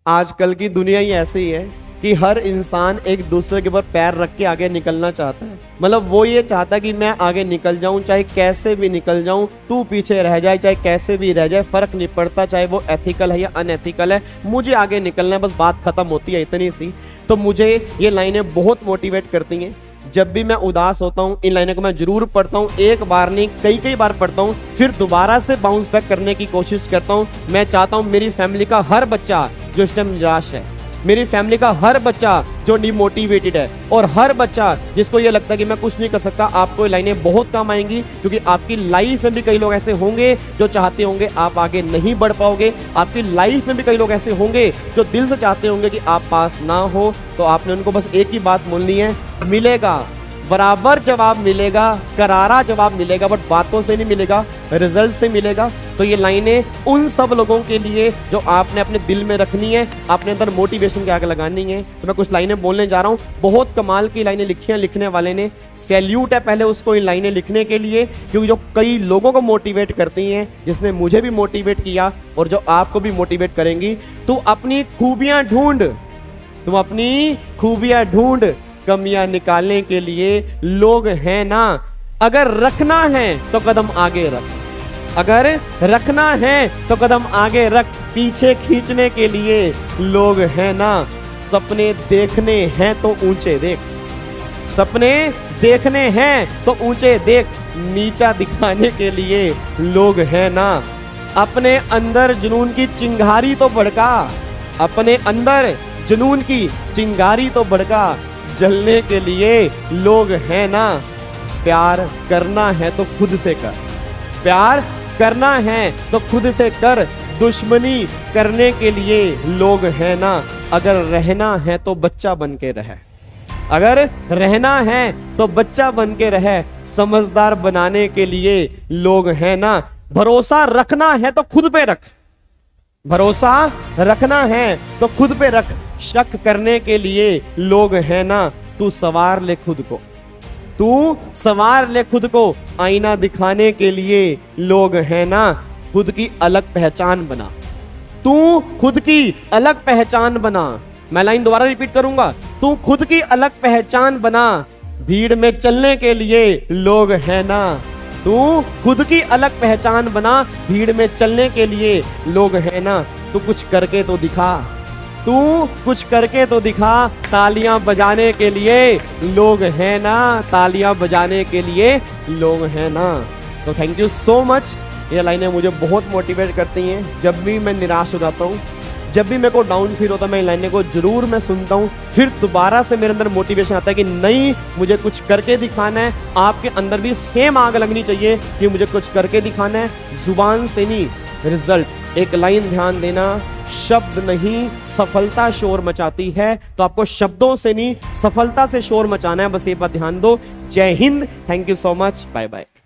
आजकल की दुनिया ही ऐसी है कि हर इंसान एक दूसरे के ऊपर पैर रख के आगे निकलना चाहता है। मतलब वो ये चाहता है कि मैं आगे निकल जाऊं, चाहे कैसे भी निकल जाऊं, तू पीछे रह जाए, चाहे कैसे भी रह जाए, फर्क नहीं पड़ता, चाहे वो एथिकल है या अनएथिकल है, मुझे आगे निकलना है, बस बात खत्म होती है इतनी सी। तो मुझे ये लाइनें बहुत मोटिवेट करती हैं। जब भी मैं उदास होता हूँ इन लाइनों को मैं जरूर पढ़ता हूँ, एक बार नहीं कई बार पढ़ता हूँ, फिर दोबारा से बाउंस बैक करने की कोशिश करता हूँ। मैं चाहता हूँ मेरी फैमिली का हर बच्चा जो इस टाइम निराश है, मेरी फैमिली का हर बच्चा जो डिमोटिवेटेड है, और हर बच्चा जिसको ये लगता है कि मैं कुछ नहीं कर सकता, आपको ये लाइनें बहुत काम आएंगी। क्योंकि आपकी लाइफ में भी कई लोग ऐसे होंगे जो चाहते होंगे आप आगे नहीं बढ़ पाओगे। आपकी लाइफ में भी कई लोग ऐसे होंगे जो दिल से चाहते होंगे कि आप पास ना हो। तो आपने उनको बस एक ही बात बोलनी है, मिलेगा, बराबर जवाब मिलेगा, करारा जवाब मिलेगा, बट बातों से नहीं मिलेगा, रिजल्ट से मिलेगा। तो ये लाइनें उन सब लोगों के लिए जो आपने अपने दिल में रखनी है, अपने अंदर मोटिवेशन के आगे लगानी है। तो मैं कुछ लाइनें बोलने जा रहा हूँ, बहुत कमाल की लाइनें लिखी हैं लिखने वाले ने। सैल्यूट है पहले उसको इन लाइनें लिखने के लिए, क्योंकि जो कई लोगों को मोटिवेट करती हैं, जिसने मुझे भी मोटिवेट किया और जो आपको भी मोटिवेट करेंगी। तू अपनी खूबियां ढूंढ, तुम अपनी खूबियां ढूंढ, कमियां निकालने के लिए लोग हैं ना। अगर रखना है तो कदम आगे रख, अगर रखना है तो कदम आगे रख, पीछे खींचने के लिए लोग हैं ना। सपने देखने हैं तो ऊंचे देख, सपने देखने हैं तो ऊंचे देख, नीचा दिखाने के लिए लोग हैं ना। अपने अंदर जुनून की चिंगारी तो भड़का, अपने अंदर जुनून की चिंगारी तो भड़का, जलने के लिए लोग हैं ना। प्यार करना है तो खुद से कर, प्यार करना है तो खुद से कर, दुश्मनी करने के लिए लोग हैं ना। अगर रहना है तो बच्चा बन के रहे, अगर रहना है तो बच्चा बन के रहे, समझदार बनाने के लिए लोग हैं ना। भरोसा रखना है तो खुद पे रख, भरोसा रखना है तो खुद पे रख, शक करने के लिए लोग हैं ना। तू सवार ले खुद को, तू सवार ले खुद को, आईना दिखाने के लिए लोग हैं ना। खुद की अलग पहचान बना, तू खुद की अलग पहचान बना। मैं लाइन दोबारा रिपीट करूंगा, तू खुद की अलग पहचान बना, भीड़ में चलने के लिए लोग हैं ना। तू खुद की अलग पहचान बना, भीड़ में चलने के लिए लोग हैं ना। तू कुछ करके तो दिखा, तू कुछ करके तो दिखा, तालियां बजाने के लिए लोग हैं ना, तालियां बजाने के लिए लोग हैं ना। तो थैंक यू सो मच। ये लाइनें मुझे बहुत मोटिवेट करती हैं। जब भी मैं निराश हो जाता हूँ, जब भी मेरे को डाउन फील होता है, मैं इन लाइनें को जरूर मैं सुनता हूँ, फिर दोबारा से मेरे अंदर मोटिवेशन आता है कि नहीं, मुझे कुछ करके दिखाना है। आपके अंदर भी सेम आग लगनी चाहिए कि मुझे कुछ करके दिखाना है, जुबान से नहीं, रिजल्ट। एक लाइन ध्यान देना, शब्द नहीं सफलता शोर मचाती है, तो आपको शब्दों से नहीं सफलता से शोर मचाना है, बस ये बात ध्यान दो। जय हिंद, thank you so much, bye bye.